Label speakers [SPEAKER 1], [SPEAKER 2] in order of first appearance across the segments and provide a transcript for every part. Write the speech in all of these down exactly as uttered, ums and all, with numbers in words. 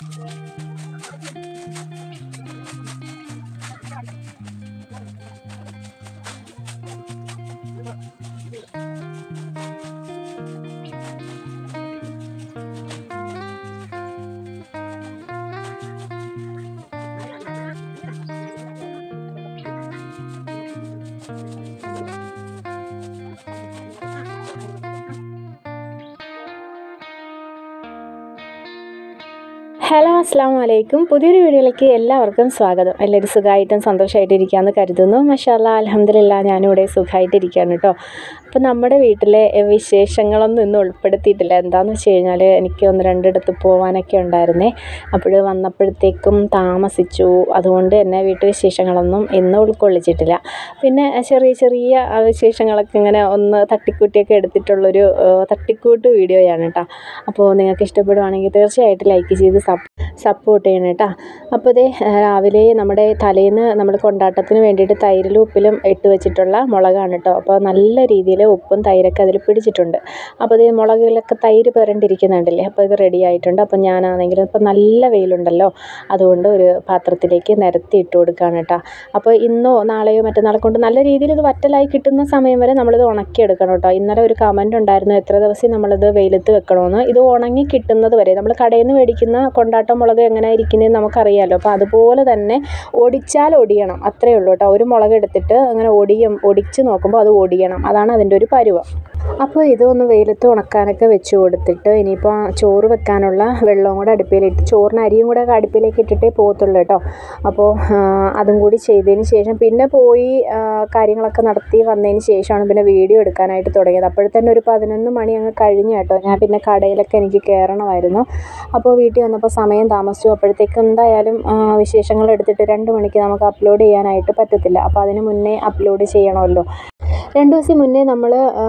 [SPEAKER 1] Hello അസ്സലാമു അലൈക്കും. പുതിയൊരു വീഡിയോയിലേക്ക് എല്ലാവർക്കും സ്വാഗതം. എല്ലാവരും സുഖമായിട്ടും സന്തോഷമായിട്ടിരിക്കുകയെന്ന് കരുതുന്നു. മാഷാഅല്ലാഹ് അൽഹംദുലില്ലാഹ് ഞാനിവിടെ സുഖമായിട്ടിരിക്കുകയാണ് കേട്ടോ. അപ്പോൾ നമ്മുടെ വീട്ടിലെ വിശേഷങ്ങളൊന്നും ഇന്ന് ഉൾപ്പെടുത്തിയിട്ടില്ല. എന്താണെന്ന് വെച്ച് കഴിഞ്ഞാൽ എനിക്ക് ഒന്ന് രണ്ടിടത്ത് പോകാനൊക്കെ ഉണ്ടായിരുന്നേ. അപ്പോൾ വന്നപ്പോഴത്തേക്കും താമസിച്ചു. അതുകൊണ്ട് തന്നെ വീട്ടു വിശേഷങ്ങളൊന്നും ഇന്ന് ഉൾക്കൊള്ളിച്ചിട്ടില്ല. പിന്നെ ചെറിയ ചെറിയ വിശേഷങ്ങളൊക്കെ ഇങ്ങനെ ഒന്ന് തട്ടിക്കൂട്ടിയൊക്കെ എടുത്തിട്ടുള്ളൊരു തട്ടിക്കൂട്ട് വീഡിയോയാണ് കേട്ടോ. അപ്പോൾ നിങ്ങൾക്ക് ഇഷ്ടപ്പെടുവാണെങ്കിൽ തീർച്ചയായിട്ടും ലൈക്ക് ചെയ്ത് സപ്പോർട്ട് ചെയ്യണം കേട്ടോ. അപ്പോൾ ഇതേ രാവിലെ നമ്മുടെ തലേന്ന് നമ്മൾ കൊണ്ടാട്ടത്തിന് വേണ്ടിയിട്ട് തൈരിലും ഉപ്പിലും ഇട്ട് വെച്ചിട്ടുള്ള മുളകാണ് കേട്ടോ. അപ്പോൾ നല്ല രീതിയിൽ ഉപ്പും തൈരൊക്കെ അതിൽ പിടിച്ചിട്ടുണ്ട്. അപ്പോൾ ഇത് മുളകിലൊക്കെ തൈര് പുരണ്ടിരിക്കുന്നുണ്ടല്ലേ. അപ്പോൾ ഇത് റെഡി ആയിട്ടുണ്ട്. അപ്പോൾ ഞാനാണെങ്കിലും ഇപ്പോൾ നല്ല വെയിലുണ്ടല്ലോ, അതുകൊണ്ട് ഒരു പാത്രത്തിലേക്ക് നിരത്തി ഇട്ട് കൊടുക്കുകയാണ് കേട്ടോ. അപ്പോൾ ഇന്നോ നാളെയോ മറ്റന്നാളെ കൊണ്ട് നല്ല രീതിയിൽ ഇത് വറ്റലായി കിട്ടുന്ന സമയം വരെ നമ്മളിത് ഉണക്കിയെടുക്കണം കേട്ടോ. ഇന്നലെ ഒരു കമൻറ്റ് ഉണ്ടായിരുന്നു, എത്ര ദിവസം നമ്മളിത് വെയിലത്ത് വെക്കണമെന്ന്. ഇത് ഉണങ്ങി കിട്ടുന്നത് വരെ നമ്മൾ കടയിൽ നിന്ന് മേടിക്കുന്ന കൊണ്ടാട്ട മുളക് എങ്ങനെ ഇരിക്കുന്നതെന്ന് നമുക്കറിയാമല്ലോ. അപ്പോൾ അതുപോലെ തന്നെ ഒടിച്ചാൽ ഒടിയണം, അത്രയേ ഉള്ളൂ കേട്ടോ. ഒരു മുളക് എടുത്തിട്ട് അങ്ങനെ ഒടിയും ഒടിച്ച് നോക്കുമ്പോൾ അത് ഒടിയണം, അതാണ് അതിൻ്റെ ഒരു പരുവം. അപ്പോൾ ഇതൊന്ന് വെയിലത്ത് ഉണക്കാനൊക്കെ വെച്ച് കൊടുത്തിട്ട് ഇനിയിപ്പോൾ ചോറ് വെക്കാനുള്ള വെള്ളവും കൂടെ അടുപ്പിലിട്ട്, ചോറിന് അരിയും കൂടെ അടുപ്പിലേക്ക് ഇട്ടിട്ടേ പോകത്തുള്ളൂ കേട്ടോ. അപ്പോൾ അതും കൂടി ചെയ്തതിന് ശേഷം പിന്നെ പോയി കാര്യങ്ങളൊക്കെ നടത്തി വന്നതിന് ശേഷമാണ് പിന്നെ വീഡിയോ എടുക്കാനായിട്ട് തുടങ്ങിയത്. അപ്പോഴത്തന്നെ ഒരു പതിനൊന്ന് മണി അങ്ങ് കഴിഞ്ഞു കേട്ടോ. ഞാൻ പിന്നെ കടയിലൊക്കെ എനിക്ക് കയറണമായിരുന്നു. അപ്പോൾ വീട്ടിൽ വന്നപ്പോൾ സമയം താമസിച്ചു. അപ്പോഴത്തേക്ക് എന്തായാലും വിശേഷങ്ങൾ എടുത്തിട്ട് രണ്ട് മണിക്ക് നമുക്ക് അപ്ലോഡ് ചെയ്യാനായിട്ട് പറ്റത്തില്ല. അപ്പോൾ അതിന് മുന്നേ അപ്ലോഡ് ചെയ്യണമല്ലോ. രണ്ട് ദിവസം മുന്നേ നമ്മൾ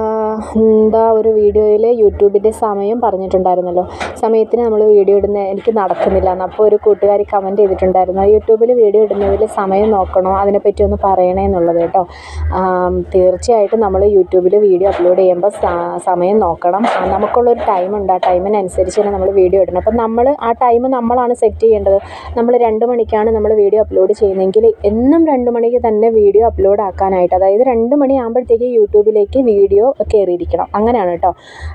[SPEAKER 1] എന്താ ഒരു വീഡിയോയിൽ യൂട്യൂബിൻ്റെ സമയം പറഞ്ഞിട്ടുണ്ടായിരുന്നല്ലോ. സമയത്തിന് നമ്മൾ വീഡിയോ ഇടുന്ന എനിക്ക് നടക്കുന്നില്ല എന്ന്. അപ്പോൾ ഒരു കൂട്ടുകാരി കമൻറ്റ് ചെയ്തിട്ടുണ്ടായിരുന്നു, യൂട്യൂബിൽ വീഡിയോ ഇടുന്നതിൽ സമയം നോക്കണോ, അതിനെപ്പറ്റി ഒന്ന് പറയണേ എന്നുള്ളത് കേട്ടോ. തീർച്ചയായിട്ടും നമ്മൾ യൂട്യൂബിൽ വീഡിയോ അപ്ലോഡ് ചെയ്യുമ്പോൾ സമയം നോക്കണം. നമുക്കുള്ളൊരു ടൈമുണ്ട്, ആ ടൈമിനനുസരിച്ച് തന്നെ നമ്മൾ വീഡിയോ ഇടണം. അപ്പം നമ്മൾ ആ ടൈം നമ്മളാണ് സെറ്റ് ചെയ്യേണ്ടത്. നമ്മൾ രണ്ട് മണിക്കാണ് നമ്മൾ വീഡിയോ അപ്ലോഡ് ചെയ്യുന്നതെങ്കിൽ എന്നും രണ്ട് മണിക്ക് തന്നെ വീഡിയോ അപ്ലോഡ് ആക്കാനായിട്ട്, അതായത് രണ്ട് മണി ആകുമ്പോഴത്തേക്ക് യൂട്യൂബിലേക്ക് വീഡിയോ കയറിയിരിക്കണം, അങ്ങനെയാണ് കേട്ടോ.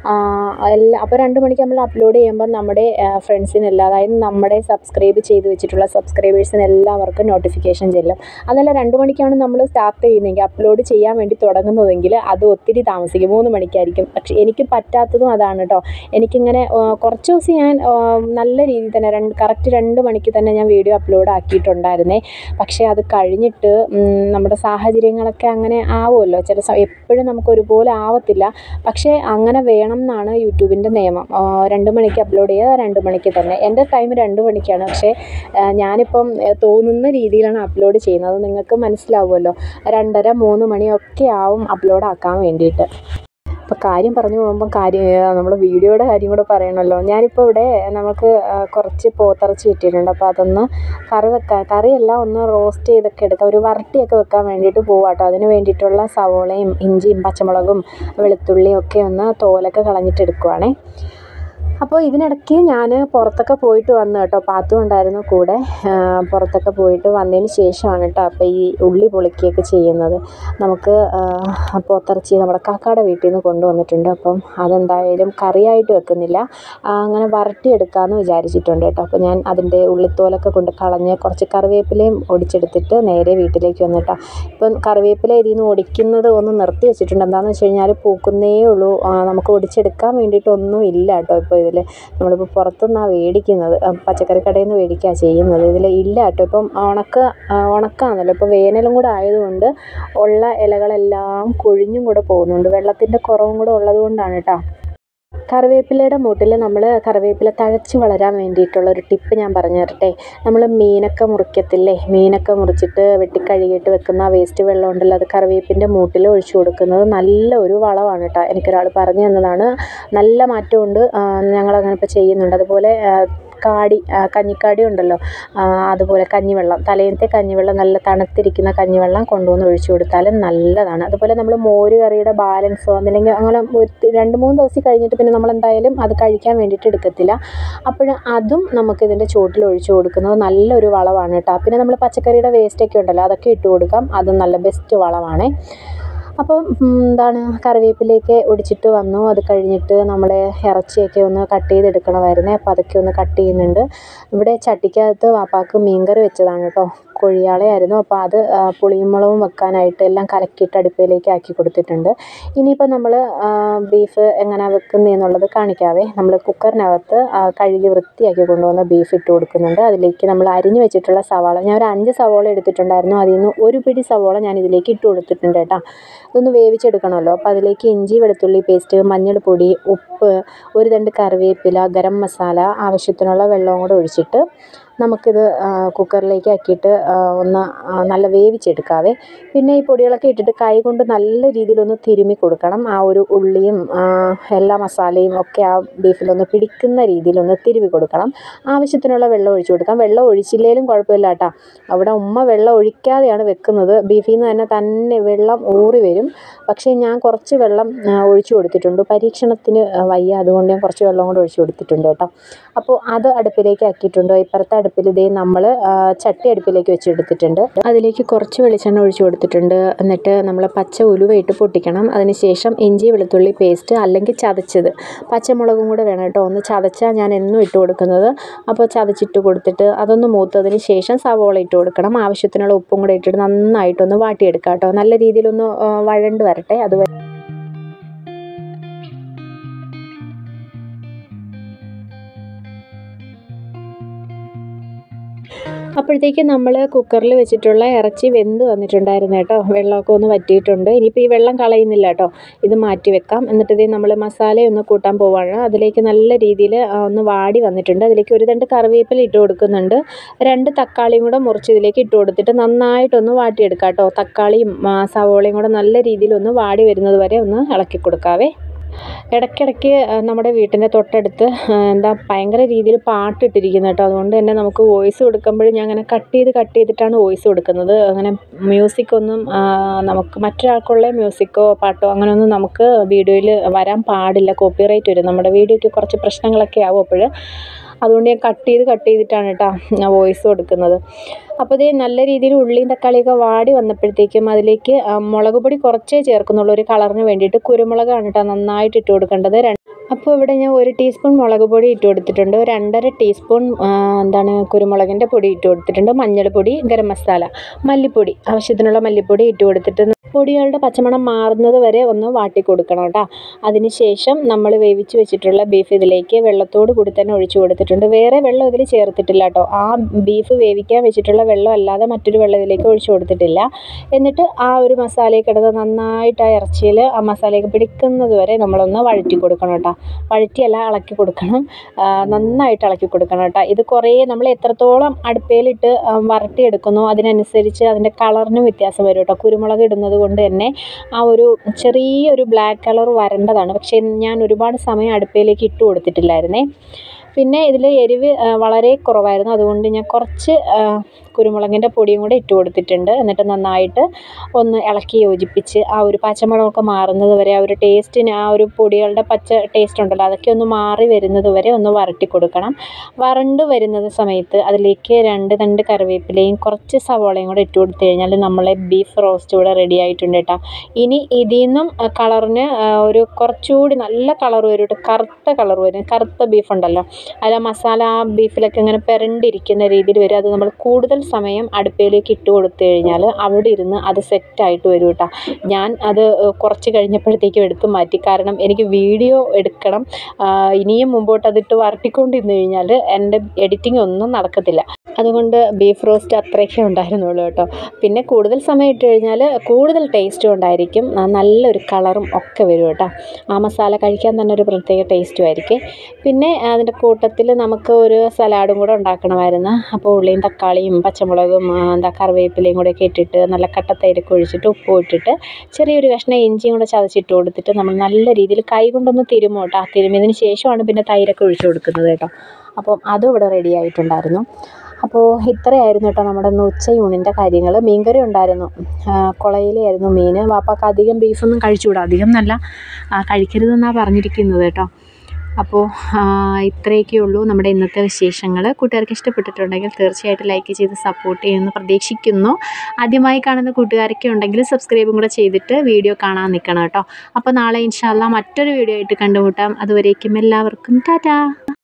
[SPEAKER 1] എല്ലാ അപ്പോൾ രണ്ട് മണിക്ക് നമ്മൾ അപ്ലോഡ് ചെയ്യുമ്പോൾ നമ്മുടെ ഫ്രണ്ട്സിനെല്ലാം, അതായത് നമ്മുടെ സബ്സ്ക്രൈബ് ചെയ്ത് വെച്ചിട്ടുള്ള സബ്സ്ക്രൈബേഴ്സിന് എല്ലാവർക്കും നോട്ടിഫിക്കേഷൻ ചെല്ലും. അതല്ല രണ്ട് മണിക്കാണ് നമ്മൾ സ്റ്റാർട്ട് ചെയ്യുന്നതെങ്കിൽ, അപ്ലോഡ് ചെയ്യാൻ വേണ്ടി തുടങ്ങുന്നതെങ്കിൽ അത് ഒത്തിരി താമസിക്കും, മൂന്ന് മണിക്കായിരിക്കും. പക്ഷേ എനിക്ക് പറ്റാത്തതും അതാണ് കേട്ടോ. എനിക്കിങ്ങനെ കുറച്ച് ദിവസം ഞാൻ നല്ല രീതിയിൽ തന്നെ രണ്ട് കറക്റ്റ് രണ്ട് മണിക്ക് തന്നെ ഞാൻ വീഡിയോ അപ്ലോഡ് ആക്കിയിട്ടുണ്ടായിരുന്നേ. പക്ഷേ അത് കഴിഞ്ഞിട്ട് നമ്മുടെ സാഹചര്യങ്ങളൊക്കെ അങ്ങനെ ആവുമല്ലോ, ചില എപ്പോഴും നമുക്ക് ഒരുപോലെ ആവത്തില്ല. പക്ഷേ അങ്ങനെ വേണം എന്നാണ് യൂട്യൂബിൻ്റെ നിയമം. രണ്ട് മണിക്ക് അപ്ലോഡ് ചെയ്യുക, രണ്ട് മണിക്ക് തന്നെ. എൻ്റെ ടൈം രണ്ട് മണിക്കാണ്. പക്ഷേ ഞാനിപ്പം തോന്നുന്ന രീതിയിലാണ് അപ്ലോഡ് ചെയ്യുന്നത്. നിങ്ങൾക്ക് മനസ്സിലാവുമല്ലോ, രണ്ടര മൂന്ന് മണിയൊക്കെ ആവും അപ്ലോഡ് ആക്കാൻ വേണ്ടിയിട്ട്. അപ്പോൾ കാര്യം പറഞ്ഞു പോകുമ്പം കാര്യം നമ്മൾ വീഡിയോയുടെ കാര്യം കൂടെ പറയണമല്ലോ. ഞാനിപ്പോൾ ഇവിടെ നമുക്ക് കുറച്ച് പോത്തിറച്ചി കിട്ടിയിട്ടുണ്ട്. അപ്പോൾ അതൊന്ന് കറി വെക്കാൻ, കറിയെല്ലാം ഒന്ന് റോസ്റ്റ് ചെയ്തൊക്കെ എടുക്കാം, ഒരു വരട്ടിയൊക്കെ വെക്കാൻ വേണ്ടിയിട്ട് പോവാം കേട്ടോ. അതിന് വേണ്ടിയിട്ടുള്ള സവോളയും ഇഞ്ചിയും പച്ചമുളകും വെളുത്തുള്ളിയും ഒക്കെ ഒന്ന് തോലൊക്കെ കളഞ്ഞിട്ട് എടുക്കുവാണേ. അപ്പോൾ ഇതിനിടയ്ക്ക് ഞാൻ പുറത്തൊക്കെ പോയിട്ട് വന്നു കേട്ടോ. പാത്തു ഉണ്ടായിരുന്നു കൂടെ. പുറത്തൊക്കെ പോയിട്ട് വന്നതിന് ശേഷമാണ് കേട്ടോ അപ്പോൾ ഈ ഉള്ളി പൊളിക്കുകയൊക്കെ ചെയ്യുന്നത്. നമുക്ക് പോത്തിറച്ചി നമ്മുടെ കാക്കയുടെ വീട്ടിൽ നിന്ന് കൊണ്ടുവന്നിട്ടുണ്ട്. അപ്പം അതെന്തായാലും കറിയായിട്ട് വെക്കുന്നില്ല, അങ്ങനെ വരട്ടിയെടുക്കാമെന്ന് വിചാരിച്ചിട്ടുണ്ട് കേട്ടോ. അപ്പോൾ ഞാൻ അതിൻ്റെ ഉള്ളിത്തോലൊക്കെ കൊണ്ട് കളഞ്ഞ് കുറച്ച് കറിവേപ്പിലയും ഒടിച്ചെടുത്തിട്ട് നേരെ വീട്ടിലേക്ക് വന്നു കേട്ടോ. ഇപ്പം കറിവേപ്പില ഇതിൽ നിന്ന് ഒടിക്കുന്നത് ഒന്ന് നിർത്തി വെച്ചിട്ടുണ്ട്. എന്താണെന്ന് വെച്ച് കഴിഞ്ഞാൽ പൂക്കുന്നേ ഉള്ളൂ, നമുക്ക് ഒടിച്ചെടുക്കാൻ വേണ്ടിയിട്ടൊന്നും ഇല്ല കേട്ടോ. ഇപ്പോൾ ഇതിൽ നമ്മളിപ്പോൾ പുറത്തുനിന്നാണ് മേടിക്കുന്നത്, പച്ചക്കറി കടയിൽ നിന്ന് മേടിക്കുക ചെയ്യുന്നത്. ഇതിൽ ഇല്ല കേട്ടോ. ഇപ്പം ഉണക്ക ഉണക്കാണല്ലോ, ഇപ്പോൾ വേനലും കൂടെ ആയതുകൊണ്ട് ഉള്ള ഇലകളെല്ലാം കൊഴിഞ്ഞും കൂടെ പോകുന്നുണ്ട്. വെള്ളത്തിൻ്റെ കുറവും കൂടെ ഉള്ളത് കൊണ്ടാണ് കേട്ടോ. കറിവേപ്പിലയുടെ മൂട്ടിൽ നമ്മൾ കറിവേപ്പില തഴച്ച് വളരാൻ വേണ്ടിയിട്ടുള്ള ഒരു ടിപ്പ് ഞാൻ പറഞ്ഞു തരട്ടെ. നമ്മൾ മീനൊക്കെ മുറിക്കത്തില്ലേ, മീനൊക്കെ മുറിച്ചിട്ട് വെട്ടിക്കഴുകിയിട്ട് വെക്കുന്ന വേസ്റ്റ് വെള്ളം ഉണ്ടല്ലോ, അത് കറിവേപ്പിൻ്റെ മൂട്ടിൽ ഒഴിച്ചു കൊടുക്കുന്നത് നല്ല ഒരു വളമാണ് കേട്ടോ. എനിക്കൊരാൾ പറഞ്ഞു തന്നതാണ്, നല്ല മാറ്റമുണ്ട്, ഞങ്ങളങ്ങനെ ഇപ്പോൾ ചെയ്യുന്നുണ്ട്. അതുപോലെ കാടി കഞ്ഞിക്കാടി ഉണ്ടല്ലോ, അതുപോലെ കഞ്ഞിവെള്ളം, തലേന്നത്തെ കഞ്ഞിവെള്ളം, നല്ല തണുത്തിരിക്കുന്ന കഞ്ഞിവെള്ളം കൊണ്ടുവന്ന് ഒഴിച്ചു കൊടുത്താലും നല്ലതാണ്. അതുപോലെ നമ്മൾ മോര് കറിയുടെ ബാലൻസോ അല്ലെങ്കിൽ അങ്ങനെ രണ്ട് മൂന്ന് ദിവസം കഴിഞ്ഞിട്ട് പിന്നെ നമ്മൾ എന്തായാലും അത് കഴിക്കാൻ വേണ്ടിയിട്ട് എടുക്കത്തില്ല. അപ്പോൾ അതും നമുക്കിതിൻ്റെ ചുവട്ടിൽ ഒഴിച്ചു കൊടുക്കുന്നത് നല്ലൊരു വളമാണ് കേട്ടോ. പിന്നെ നമ്മൾ പച്ചക്കറിയുടെ വേസ്റ്റൊക്കെ ഉണ്ടല്ലോ, അതൊക്കെ ഇട്ട് കൊടുക്കാം, അതും നല്ല ബെസ്റ്റ് വളമാണ്. അപ്പം എന്താണ് കറിവേപ്പിലേക്ക് ഒടിച്ചിട്ട് വന്നു. അത് കഴിഞ്ഞിട്ട് നമ്മൾ ഇറച്ചിയൊക്കെ ഒന്ന് കട്ട് ചെയ്തെടുക്കണമായിരുന്നേ. അപ്പോൾ അതൊക്കെ ഒന്ന് കട്ട് ചെയ്യുന്നുണ്ട്. ഇവിടെ ചട്ടിക്കകത്ത് വാപ്പാക്ക് മീൻകറി വെച്ചതാണ് കേട്ടോ, കൊഴിയാളയായിരുന്നു. അപ്പോൾ അത് പുളിയും മുളകും വെക്കാനായിട്ട് എല്ലാം കലക്കിയിട്ട് അടുപ്പിലേക്ക് ആക്കി കൊടുത്തിട്ടുണ്ട്. ഇനിയിപ്പോൾ നമ്മൾ ബീഫ് എങ്ങനെ വെക്കുന്നതെന്നുള്ളത് കാണിക്കാവേ. നമ്മൾ കുക്കറിനകത്ത് കഴുകി വൃത്തിയാക്കി കൊണ്ടുവന്ന ബീഫ് ഇട്ട് കൊടുക്കുന്നുണ്ട്. അതിലേക്ക് നമ്മൾ അരിഞ്ഞു വെച്ചിട്ടുള്ള സവാള, ഞാൻ ഒരു അഞ്ച് സവാള എടുത്തിട്ടുണ്ടായിരുന്നു, അതിൽ നിന്ന് ഒരു പിടി സവാള ഞാൻ ഇതിലേക്ക് ഇട്ട് കൊടുത്തിട്ടുണ്ട് കേട്ടോ. ഇതൊന്ന് വേവിച്ചെടുക്കണമല്ലോ. അപ്പോൾ അതിലേക്ക് ഇഞ്ചി വെളുത്തുള്ളി പേസ്റ്റ്, മഞ്ഞൾപ്പൊടി, ഉപ്പ്, ഒരു തണ്ട് കറിവേപ്പില, ഗരം മസാല, ആവശ്യത്തിനുള്ള വെള്ളവും കൂടെ ഒഴിച്ചിട്ട് നമുക്കിത് കുക്കറിലേക്ക് ആക്കിയിട്ട് ഒന്ന് നല്ല വേവിച്ചെടുക്കാവേ. പിന്നെ ഈ പൊടികളൊക്കെ ഇട്ടിട്ട് കൈ കൊണ്ട് നല്ല രീതിയിലൊന്ന് തിരുമ്മി കൊടുക്കണം. ആ ഒരു ഉള്ളിയും എല്ലാ മസാലയും ഒക്കെ ആ ബീഫിലൊന്ന് പിടിക്കുന്ന രീതിയിലൊന്ന് തിരുമ്മി കൊടുക്കണം. ആവശ്യത്തിനുള്ള വെള്ളം ഒഴിച്ചു കൊടുക്കാം. വെള്ളം ഒഴിച്ചില്ലെങ്കിലും കുഴപ്പമില്ല കേട്ടോ. അവിടെ ഉമ്മ വെള്ളം ഒഴിക്കാതെയാണ് വെക്കുന്നത്. ബീഫിൽ നിന്ന് തന്നെ തന്നെ വെള്ളം ഊറി വരും. പക്ഷേ ഞാൻ കുറച്ച് വെള്ളം ഒഴിച്ചു കൊടുത്തിട്ടുണ്ട്, പരീക്ഷണത്തിന് വയ്യ, അതുകൊണ്ട് ഞാൻ കുറച്ച് വെള്ളം കൂടെ ഒഴിച്ചു കൊടുത്തിട്ടുണ്ട് കേട്ടോ. അപ്പോൾ അത് അടുപ്പിലേക്ക് ആക്കിയിട്ടുണ്ട്. ഇപ്പുറത്തെ അടുപ്പിൽ ഇതേ നമ്മൾ ചട്ടി അടുപ്പിലേക്ക് വെച്ചെടുത്തിട്ടുണ്ട്. അതിലേക്ക് കുറച്ച് വെളിച്ചെണ്ണ ഒഴിച്ചു കൊടുത്തിട്ടുണ്ട്. എന്നിട്ട് നമ്മൾ പച്ച ഉലുവ ഇട്ട് പൊട്ടിക്കണം. അതിനുശേഷം ഇഞ്ചി വെളുത്തുള്ളി പേസ്റ്റ് അല്ലെങ്കിൽ ചതച്ചത്, പച്ചമുളകും കൂടെ വേണം കേട്ടോ. ഒന്ന് ചതച്ചാൽ ഞാൻ എന്നും ഇട്ട് കൊടുക്കുന്നത്. അപ്പോൾ ചതച്ചിട്ട് കൊടുത്തിട്ട് അതൊന്ന് മൂത്തതിന് ശേഷം സവോള ഇട്ട് കൊടുക്കണം. ആവശ്യത്തിനുള്ള ഉപ്പും കൂടെ ഇട്ടിട്ട് നന്നായിട്ടൊന്ന് വാട്ടിയെടുക്കാം കേട്ടോ. നല്ല രീതിയിലൊന്ന് വഴണ്ട് വരട്ടെ. അതുവരെ അപ്പോഴത്തേക്ക് നമ്മൾ കുക്കറിൽ വെച്ചിട്ടുള്ള ഇറച്ചി വെന്ത് വന്നിട്ടുണ്ടായിരുന്നു കേട്ടോ. വെള്ളമൊക്കെ ഒന്ന് വറ്റിയിട്ടുണ്ട്. ഇനിയിപ്പോൾ ഈ വെള്ളം കളയുന്നില്ല കേട്ടോ, ഇത് മാറ്റി വെക്കാം. എന്നിട്ട് ഇത് നമ്മൾ മസാലയൊന്ന് കൂട്ടാൻ പോവാണ്. അതിലേക്ക് നല്ല രീതിയിൽ ഒന്ന് വാടി വന്നിട്ടുണ്ട്. അതിലേക്ക് ഒരു തണ്ട് കറിവേപ്പില ഇട്ട് കൊടുക്കുന്നുണ്ട്. രണ്ട് തക്കാളിയും കൂടെ മുറിച്ച് ഇതിലേക്ക് ഇട്ട് കൊടുത്തിട്ട് നന്നായിട്ടൊന്ന് വാട്ടിയെടുക്കാം കേട്ടോ. തക്കാളിയും സവോളയും കൂടെ നല്ല രീതിയിലൊന്ന് വാടി വരുന്നത് വരെ ഒന്ന് ഇളക്കി കൊടുക്കാവേ. ഇടയ്ക്കിടയ്ക്ക് നമ്മുടെ വീട്ടിൻ്റെ തൊട്ടടുത്ത് എന്താ ഭയങ്കര രീതിയിൽ പാട്ടിട്ടിരിക്കുന്നത് കേട്ടോ. അതുകൊണ്ട് തന്നെ നമുക്ക് വോയിസ് കൊടുക്കുമ്പോഴും ഞാൻ അങ്ങനെ കട്ട് ചെയ്ത് കട്ട് ചെയ്തിട്ടാണ് വോയിസ് കൊടുക്കുന്നത്. അങ്ങനെ മ്യൂസിക്കൊന്നും നമുക്ക് മറ്റൊരാൾക്കുള്ള മ്യൂസിക്കോ പാട്ടോ അങ്ങനെയൊന്നും നമുക്ക് വീഡിയോയിൽ വരാൻ പാടില്ല, കോപ്പിറൈറ്റ് വരും. നമ്മുടെ വീഡിയോയ്ക്ക് കുറച്ച് പ്രശ്നങ്ങളൊക്കെ ആവും. അപ്പോൾ അതുകൊണ്ട് ഞാൻ കട്ട് ചെയ്ത് കട്ട് ചെയ്തിട്ടാണ് കേട്ടോ ഞാൻ വോയിസ് കൊടുക്കുന്നത്. അപ്പോൾ ഇത് നല്ല രീതിയിൽ ഉള്ളിയും തക്കാളിയൊക്കെ വാടി വന്നപ്പോഴത്തേക്കും അതിലേക്ക് മുളക് പൊടി കുറച്ചേ ചേർക്കുന്നുള്ളൂ, ഒരു കളറിന് വേണ്ടിയിട്ട്. കുരുമുളകാണ് കേട്ടോ നന്നായിട്ട് ഇട്ട് കൊടുക്കേണ്ടത്. അപ്പോൾ ഇവിടെ ഞാൻ ഒരു ടീസ്പൂൺ മുളക് പൊടി ഇട്ട് കൊടുത്തിട്ടുണ്ട്. രണ്ടര ടീസ്പൂൺ എന്താണ് കുരുമുളകിൻ്റെ പൊടി ഇട്ട് കൊടുത്തിട്ടുണ്ട്. മഞ്ഞൾപ്പൊടി, ഗരം മസാല, മല്ലിപ്പൊടി, ആവശ്യത്തിനുള്ള മല്ലിപ്പൊടി ഇട്ട് കൊടുത്തിട്ട് പൊടികളുടെ പച്ചമണം മാറുന്നത് വരെ ഒന്ന് വാട്ടി കൊടുക്കണം കേട്ടോ. അതിനുശേഷം നമ്മൾ വേവിച്ച് വെച്ചിട്ടുള്ള ബീഫ് ഇതിലേക്ക് വെള്ളത്തോട് കൂടി തന്നെ ഒഴിച്ചു കൊടുത്തിട്ടുണ്ട്. വേറെ വെള്ളം ഇതിൽ ചേർത്തിട്ടില്ല കേട്ടോ. ആ ബീഫ് വേവിക്കാൻ വെച്ചിട്ടുള്ള വെള്ളം അല്ലാതെ മറ്റൊരു വെള്ളം ഇതിലേക്ക് ഒഴിച്ചു കൊടുത്തിട്ടില്ല. എന്നിട്ട് ആ ഒരു മസാലയൊക്കെ ഇടുന്നത് നന്നായിട്ട് ആ ഇറച്ചിയിൽ ആ മസാലയൊക്കെ പിടിക്കുന്നത് വരെ നമ്മളൊന്ന് വഴറ്റി കൊടുക്കണം കേട്ടോ. വഴറ്റിയല്ല, ഇളക്കി കൊടുക്കണം, നന്നായിട്ട് ഇളക്കി കൊടുക്കണം കേട്ടോ. ഇത് കുറേ നമ്മൾ എത്രത്തോളം അടുപ്പയിലിട്ട് വരട്ടിയെടുക്കുന്നോ അതിനനുസരിച്ച് അതിൻ്റെ കളറിനും വ്യത്യാസം വരും കേട്ടോ. കുരുമുളക് ഇടുന്നത് കൊണ്ട് തന്നെ ആ ഒരു ചെറിയൊരു ബ്ലാക്ക് കളർ വരേണ്ടതാണ്. പക്ഷേ ഞാൻ ഒരുപാട് സമയം അടുപ്പയിലേക്ക് ഇട്ട് കൊടുത്തിട്ടില്ലായിരുന്നേ. പിന്നെ ഇതിൽ എരിവ് വളരെ കുറവായിരുന്നു, അതുകൊണ്ട് ഞാൻ കുറച്ച് കുരുമുളകിൻ്റെ പൊടിയും കൂടെ ഇട്ട് കൊടുത്തിട്ടുണ്ട്. എന്നിട്ട് നന്നായിട്ട് ഒന്ന് ഇളക്കി യോജിപ്പിച്ച് ആ ഒരു പച്ചമണമൊക്കെ മാറുന്നത് വരെ, ആ ഒരു ടേസ്റ്റിന്, ആ ഒരു പൊടികളുടെ പച്ച ടേസ്റ്റ് ഉണ്ടല്ലോ അതൊക്കെ ഒന്ന് മാറി വരുന്നത് വരെ ഒന്ന് വരട്ടി കൊടുക്കണം. വരണ്ട് വരുന്നത് സമയത്ത് അതിലേക്ക് രണ്ട് തണ്ട് കറിവേപ്പിലയും കുറച്ച് സവോളയും കൂടെ ഇട്ട് കൊടുത്തു കഴിഞ്ഞാൽ നമ്മളെ ബീഫ് റോസ്റ്റ് ഇവിടെ റെഡി ആയിട്ടുണ്ട് കേട്ടോ. ഇനി ഇതിൽ നിന്നും കളറിന് ഒരു കുറച്ചുകൂടി നല്ല കളർ വരും കേട്ടോ, കറുത്ത കളർ വരും. കറുത്ത ബീഫ് ഉണ്ടല്ലോ, അല്ല മസാല ആ ബീഫിലൊക്കെ ഇങ്ങനെ പെരണ്ടിരിക്കുന്ന രീതിയിൽ വരും. അത് നമ്മൾ കൂടുതൽ സമയം അടുപ്പയിലേക്ക് ഇട്ട് കൊടുത്തു കഴിഞ്ഞാൽ അവിടെ ഇരുന്ന് അത് സെറ്റായിട്ട് വരും കേട്ടോ. ഞാൻ അത് കുറച്ച് കഴിഞ്ഞപ്പോഴത്തേക്കും എടുത്ത് മാറ്റി, കാരണം എനിക്ക് വീഡിയോ എടുക്കണം. ഇനിയും മുമ്പോട്ട് അതിട്ട് വരട്ടിക്കൊണ്ടിരുന്നു കഴിഞ്ഞാൽ എൻ്റെ എഡിറ്റിംഗ് ഒന്നും നടക്കത്തില്ല. അതുകൊണ്ട് ബീഫ് റോസ്റ്റ് അത്രയൊക്കെ ഉണ്ടായിരുന്നുള്ളൂ കേട്ടോ. പിന്നെ കൂടുതൽ സമയം ഇട്ട് കഴിഞ്ഞാൽ കൂടുതൽ ടേസ്റ്റും ഉണ്ടായിരിക്കും, നല്ലൊരു കളറും ഒക്കെ വരും കേട്ടോ. ആ മസാല കഴിക്കാൻ തന്നെ ഒരു പ്രത്യേക ടേസ്റ്റും ആയിരിക്കും. പിന്നെ അതിൻ്റെ കൂട്ടത്തിൽ നമുക്ക് ഒരു സലാഡും കൂടെ ഉണ്ടാക്കണമായിരുന്നു. അപ്പോൾ ഉള്ളിയും തക്കാളിയും പച്ചമുളകും എന്താ കറിവേപ്പിലയും കൂടെയൊക്കെ ഇട്ടിട്ട് നല്ല കട്ടത്തൈരൊക്കെ ഒഴിച്ചിട്ട് ഉപ്പും ഇട്ടിട്ട് ചെറിയൊരു കഷ്ണം ഇഞ്ചിയും കൂടെ ചതച്ചിട്ട് കൊടുത്തിട്ട് നമ്മൾ നല്ല രീതിയിൽ കൈ കൊണ്ടൊന്ന് തിരുമും കേട്ടോ. തിരുമിയതിന് ശേഷമാണ് പിന്നെ തൈരൊക്കെ ഒഴിച്ച് കൊടുക്കുന്നത് കേട്ടോ. അപ്പം അതും ഇവിടെ റെഡി ആയിട്ടുണ്ടായിരുന്നു. അപ്പോൾ ഇത്രയായിരുന്നു കേട്ടോ നമ്മുടെ ഇന്ന് ഉച്ചയൂണിൻ്റെ കാര്യങ്ങൾ. മീൻകറി ഉണ്ടായിരുന്നു, കുളയിലായിരുന്നു മീൻ. വാപ്പാക്ക് അധികം ബീഫൊന്നും കഴിച്ചുകൂടാ, അധികം നല്ല കഴിക്കരുതെന്നാണ് പറഞ്ഞിരിക്കുന്നത് കേട്ടോ. അപ്പോൾ ഇത്രയൊക്കെ ഉള്ളൂ നമ്മുടെ ഇന്നത്തെ വിശേഷങ്ങൾ. കൂട്ടുകാർക്ക് ഇഷ്ടപ്പെട്ടിട്ടുണ്ടെങ്കിൽ തീർച്ചയായിട്ടും ലൈക്ക് ചെയ്ത് സപ്പോർട്ട് ചെയ്യുമെന്ന് പ്രതീക്ഷിക്കുന്നു. ആദ്യമായി കാണുന്ന കൂട്ടുകാരൊക്കെ ഉണ്ടെങ്കിൽ സബ്സ്ക്രൈബും കൂടെ ചെയ്തിട്ട് വീഡിയോ കാണാൻ നിൽക്കണം കേട്ടോ. അപ്പോൾ നാളെ ഇൻഷാ അല്ലാഹ് മറ്റൊരു വീഡിയോ ആയിട്ട് കണ്ടുമുട്ടാം. അതുവരേക്കും എല്ലാവർക്കും ടാറ്റാ.